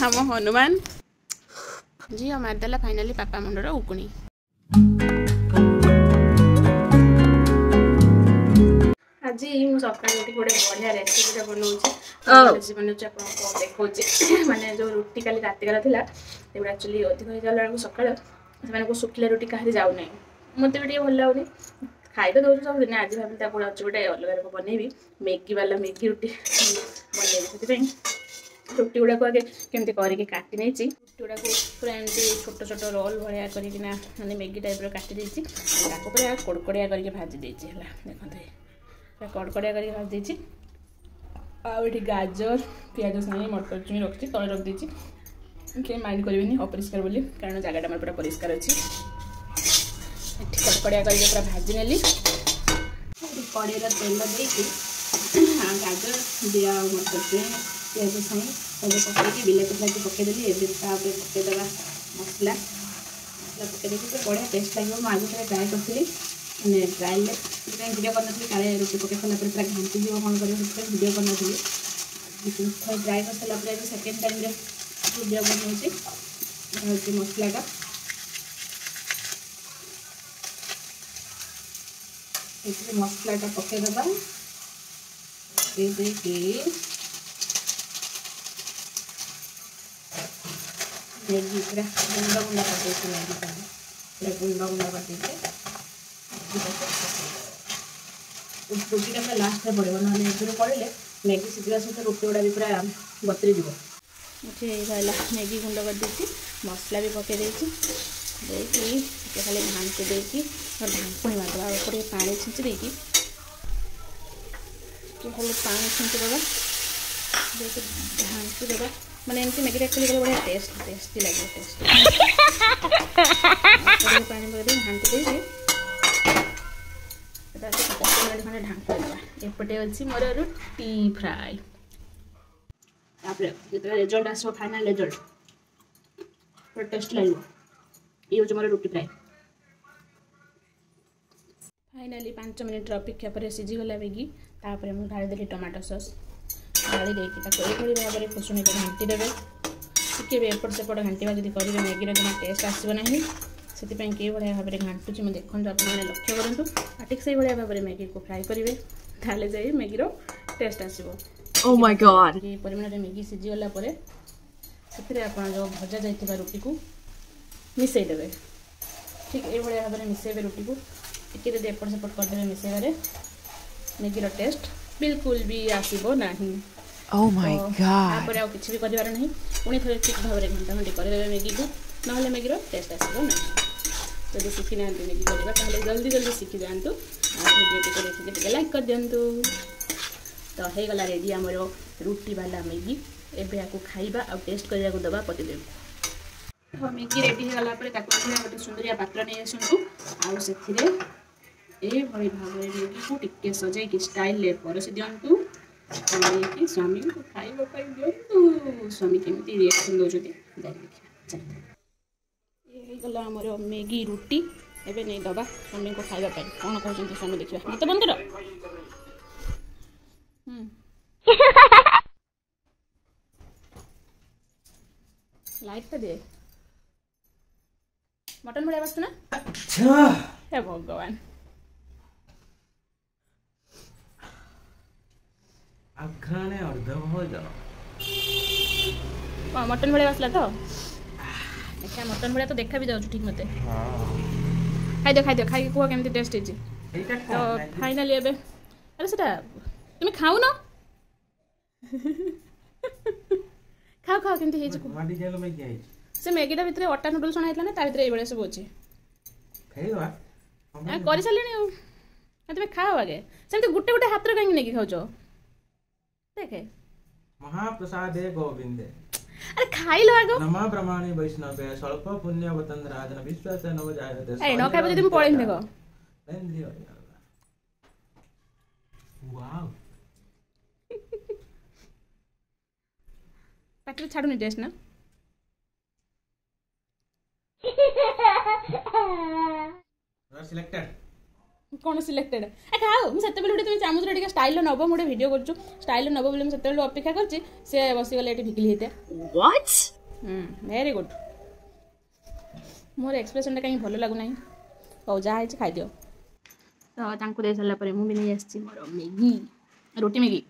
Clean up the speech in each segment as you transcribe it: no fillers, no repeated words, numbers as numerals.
हम हनुमान झील मारदेला फाइनाली पापा मुंडर उकुणी। आज मु सकाल गोटे बढ़िया रेसिपी बनाऊँगी देखा माने जो रुटी काली रात थी एक्चुअली अधिक हो गला सकाल से शुखिला रुटी कहीं जाऊना मत भी भल लगुनि खाई तो दूसरे सब दिन आज भाभी गोटे अलग बनैबी मैगी वाला मैगी रुटी बनैबी से रुटी गुड़ाक आगे केमती करके काटी नहीं रुटी गुड़ाक पूरा एमती छोट छोट रोल भाया करना मैंने मैगी टाइप काटी देती पूरा कड़कड़िया करके भाजी देती है देखते कड़कड़िया करके भाजी देती आठ गाजर पियाज सागे मटर चुई रखी तले रख देती कहीं माइंड करेंगे अपरिष्कार बोली कारण जगटा मोर पूरा परिष्कार अच्छी कड़कड़िया करके पूरा भाजी नेली कड़े तेल देकी गाजर दिया मटर चुई पियाज सागे सब पकईकि बिलाती फिलाती पकईदेली एवं पकईदेवा मसला मसला पकईदे बढ़िया टेस्ट लगे मुझे आज ट्राए करी मैंने ट्रायल वीडियो करनी काले रुटी पकई सारा पूरा घाटी जी कौन कर वीडियो करनी ट्राए कर सारा सेकेंड टाइम वीडियो बनाऊँगी मसलाटा मसलाटा पकईदेवा मैगी पूरा गुंडा गुंडा कर मैगी पूरा गुंडा गुंडा कर रुटीटा पूरा लास्ट में पड़े ना एवं पड़े मैगी सीधा सहित रुटी गुड़ा भी पूरा बतरी जीव मुझे मैगी गुंड कर देती मसला भी पकई देती खाली घाटी देकी ढांकुणी मारदेवा ऊपर पानी छींची देकी खाली पानी छींचीदेवा ढांकी देवा मैंने एमती मैगी एक्चुअली कले बढ़िया टेस्टी लगे टेस्ट पानी पकड़ घाटी देती खंडे ढांकी देवा एपटे अच्छी मोर रुटी फ्राए जो रिजल्ट आसो फाइनल रिजल्ट पूरा टेस्ट लगे ये हूँ मोर रुटी फ्राए फाइनाली 5 मिनिट अपेक्षा पर सीझीगला मैगी तापर मुझे ढालीदेली टमाटो सॉस ढाली देकी यही भाव में खुशुणी घाटी देवे टिके एपट सेपट घाटा जब करेंगे मैगी जमा टेस्ट आसो ना से कई भाया भाव में घाटुची मैं देखो आप लक्ष्य करूँ ठीक से भाया भाव में मैगी को फ्राए करेंगे ताले जाए मैगीर टेस्ट आसो परिमाण मैगी सीझीगला से आप जो भजा जाइए रुटी को मिसईदे ठीक ये भाव में मिसेबे रुटी को टिके जब एपट सेपट करदे मिसेबारे मैगीर टेस्ट बिल्कुल भी आसो ना किसी भी करार ना पुणी थे ठीक भाव में घंटा घंटी करदे मैगी को ना मैगीर टेस्ट आसो ना जब शिखी ना मैगी करवा जल्दी जल्दी शिखी जातु वीडियो देखिए लाइक कर दिंतु तो हो गला रेडी आमर रुटी वाला मैगी एबे आपको खाइबा आ टेस्ट करने को दबा पतिदेव तो मैगी रेडी हो गला गोटे सुंदरिया पात्र नहीं आसतु आए भाई भाव में मैगी को टिके सजाई स्टाइल परस दिंतु कि स्वामी को खाइबा दिंतु स्वामी केमी रिएक्शन दौरान देखिए ये गला आमर मैगी रुटी एबे नहीं दबा स्वामी को खाइबा कौन कहते स्वामी देखा मत बंद कर लाइट तो दे मटन बढ़िया बस ना हे भगवान मटन बढ़िया बसला तो देखा मटन बढ़िया तो देखा भी जाऊँ ठीक मत खाई दियो खाई कह केमती टेस्ट है तो फाइनाली एबे अरे सेटा तुम्हें खाऊ न खाओ खाओ केमती से मैगीटा भितर अटा नूडल्स छणा ना ता भितर ये सब अच्छे कर सारे तुम खाओ आगे सेमती गोटे गोटे हाथ कहीं नहीं खाऊ देखे महाप्रसाद गोविंदे अरे खाई लो आगो नमा प्रमाणे वैष्णवे स्वल्प पुण्य वतंद्राजन विश्वास नव जायते ए न खाइबो जदि पळेन देखो वाओ पाटी छाडुनी टेस्ट ना सिलेक्टेड कौन सिलेक्टेड ए खाओ मुझे बेले तुम चामच रे स्टाइल नब मुझे वीडियो कर स्टाइल नब बोले मुझे अपेक्षा कर बसीगले ये भिगिली होते what very good more expression कहीं भल लगुना हौ जहाँ खाई दियो तो दे सारा मुझे नहीं आसी मोर मैगी रोटी मैगी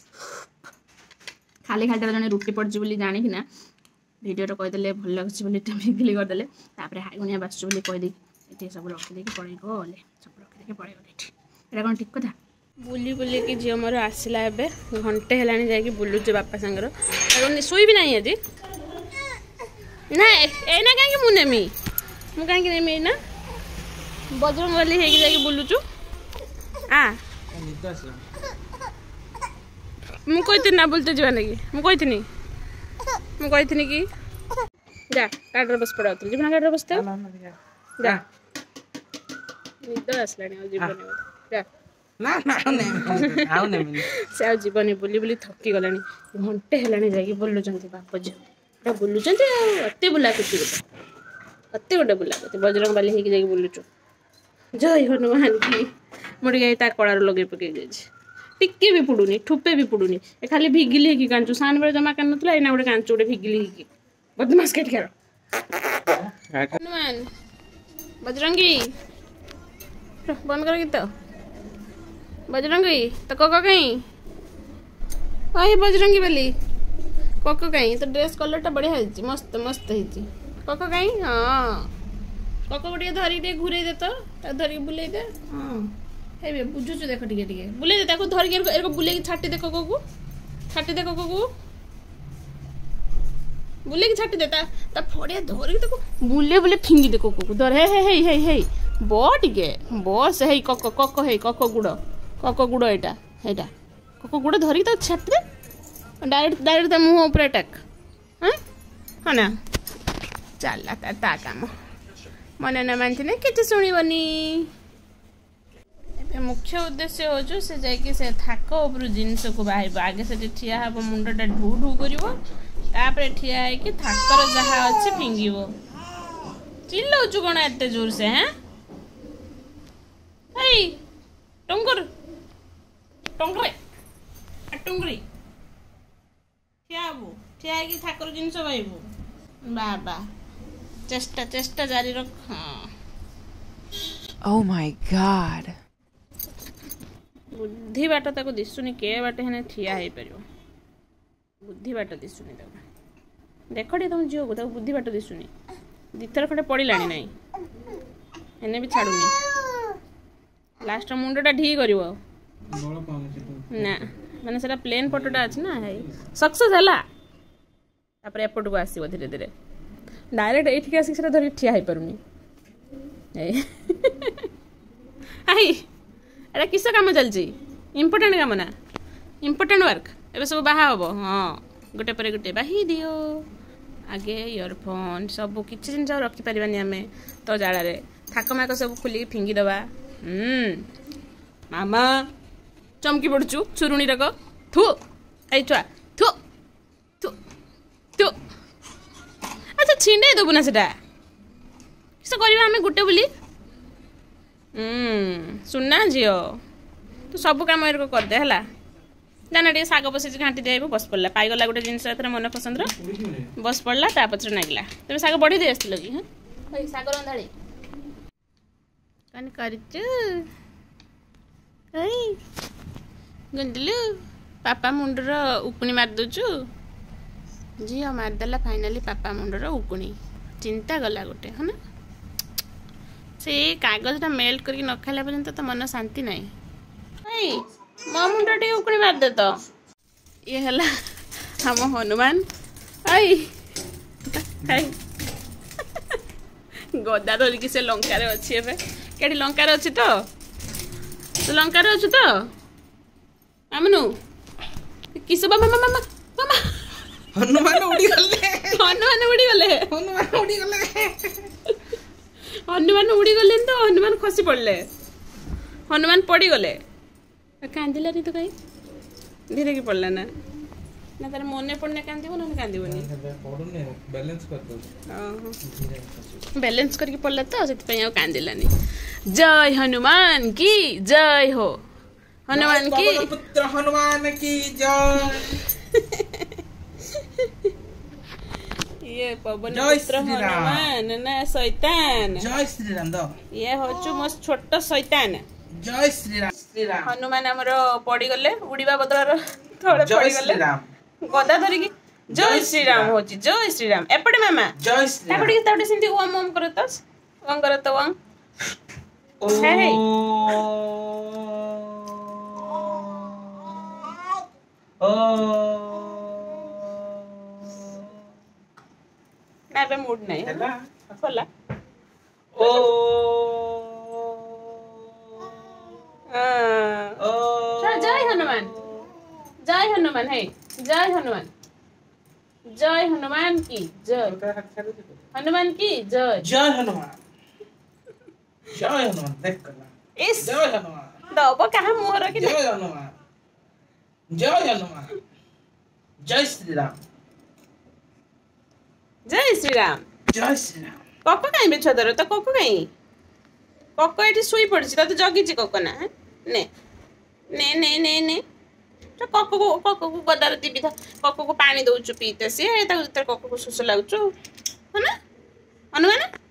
खाली खाली जन रुटी पड़े बोली जाणिकिना भिडियो कहीदे भल लगे मैगिली करदे हागुनिया बासु बोली कहीदे ये सब रखिदे पड़े गले सब रखिदे पड़े गले ये कौन ठीक कथा बुली बुली कि झील मोर आसला घंटे है जाकि बुलुचे बापा सांगर शुई भी नहीं आज ना एना कहीं मुनेमी मु कहीं नेमी ना बजरंग वाली है बुलुचु आ मु कही ना बुलते जावा लगी मु कही कि जा गाड़ी बस पड़ा जीवन गाड़ी बसते जा निद आसला जीवन जा ना ना से आ जीवन बुली बुली थकी गला घंटे है जाकि बुलुंट बाप झील बुलुंट अति बुलाकुती अति गोटे बुलाकुती बजरंग बाली होगी जाकि बुलुचु जय हनुमान की मुझे कलार लगे पकई जाए टिके भी पुडुनी ठुपे भी पुडुनी खाली भिगिली कि कांचु सान बेले जमा कान ना एना गोटे कांचु गोटे भिगिली बदमाश केट खेल हनुमान बजरंगी बंद कर गीत बजरंगी तो कोको कहीं वही बजरंगी वाली कोको कहीं तो ड्रेस कलर टा बढ़िया है मस्त मस्त है कोको कहीं हाँ कोको गोटे धरिक घूरे दे तो धरिक बुले दे हाँ है बुझुचु देख टे बुले दे धरिक बुले छाटी दे कोको को छाटी दे कोको को बुले की छाटी देता ता फड़िया धरिक बुले बुले फिंगी दे कोको को धर हे टे बस है कोको गुड़ एटा कोको गुड़ धरिक तो छाटी दे डायरेक्ट मुँह ऊपर अटैक हाँ ना चला ता काम मन न मानते कि शुणवनी मुख्य उद्देश्य हो से जाकि से थाक उपर जिनस को बाहर आगे से ठिया हम मुंडटा ढू ढू कर ठिया है थाकर जहाँ अच्छे फिंगब चिल्लाऊचु कौन एत जोर से हैं टुंगर टुंगरे टुंगरी ठियाबू ठिया है थाकर जिनस पाइबू बाबा चेष्टा चेष्टा जारी रख हाँ Oh my God. बुद्धि बाट ताको दिसुनी के बाट हेने ठिया हे परियो बुद्धि बाट दिसुनी ताको देखो टे तुम जियो को ताको बुद्धि बाट दिसुनी दिथर खंडे पड़िलानी नहीं हेने भी छाड़ुनी लास्ट मुंडटा ढी करिवो ना माने सेटा प्लेन फोटोटा अछि ना है सक्सेस हला तापर एपट को आसीबो धीरे धीरे डायरेक्ट एठी आसी सेटा धरि ठिया हे परुनी आई अरे किस काम चलती इम्पोर्टेंट काम ना इम्पोर्टेंट वर्क एबे सब बाहा हम हाँ गोटे पर गोटे बाही दियो आगे इयरफोन सब किसी जिन रखिपारानी आम तो जाड़े थाक माक सब खोल फिंगी दबा मामा चमकी पड़चु चुरुणी रक थू आई छुआ थू थू थू अच्छा छिंडे देबू ना सेटा किस करवा आम गोटे बोली सुनना झील तू सब कम करदे है जाना टे शाग बस घाटी दे बस पड़ा पाईगला गोटे जिन मन पसंद बस पड़ा ता पचर नागिला तुम शाग बढ़ी दे आसल कि हाँ शाग रंधाड़ी कौन कर गुंडलु पापा मुंडर उकुणी मारदुचु झील मारदेला फाइनाली पापा मुंडर उकुणी चिंता गला गोटे है ना से कागजटा मेल्ट करके न खाला पर्यंत तो मन शांति नहीं मो मुंड टे उकुणी मार दे तो ये हला हम हनुमान आई गदा धरिकी से लंकार अच्छी एबे केडी लंकार अच्छी तो लंकार अच्छु तो आमनु किस बाबा मामा मामा हनुमान उड़ी गले हनुमान उड़ी गले हनुमान उड़ी गले हनुमान उड़ी गले तो हनुमान खसी पड़ले हनुमान पड़ी गले कांदिला नहीं तो कहीं धीरे की पड़ला ना ना तार मने पड़ने कांदिबो ना कांदिबोनी पडुने बैलेंस कर दो बैलेंस करके पड़ला तो से कांदिलानी। जय हनुमान की जय हो, हनुमान की पुत्र हनुमान की जय। ये पवन पुत्र हनुमान ना शैतान। जय श्री राम दो। ये होचु मो छोट शैतान। जय श्री राम। श्री राम हनुमान हमरो पड़ी गले उड़ीबा बदलर थोड़े पड़ी गले गदा धरि की जय श्री राम होची। जय श्री राम एपटे मामा जय श्री राम एपटे ताउटे सिंती ओम ओम करतस ओम करत ओम हे हे ओ ना बे मूड नहीं है खोला ओ जय हनुमान, जय हनुमान है, जय हनुमान, जय हनुमान की जय, हनुमान की जय। जय हनुमान, जय हनुमान देख करना। इस जय हनुमान दबो कहाँ मुँह रखी जय हनुमान, जय हनुमान, जय श्री राम, जय श्री राम, जय श्री राम। कको कहीं बेच दर तो कको कहीं कको ये शुई पड़ी तो जगी कको ना ने ने ने ने ने तो कको को गदार दिबी था कको को पानी दउछु पीते से कको को सुस लागुछु है ना हनुमान